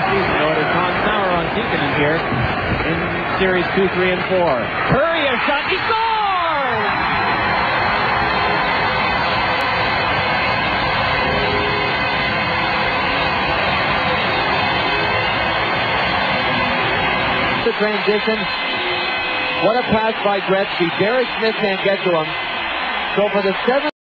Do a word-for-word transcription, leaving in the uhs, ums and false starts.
season, though, to Tom Sauer on Deaconin here in Series two, three, and four. Kurri, a shot, he scores! The transition. What a pass by Gretzky. Derek Smith can't get to him. So for the seventh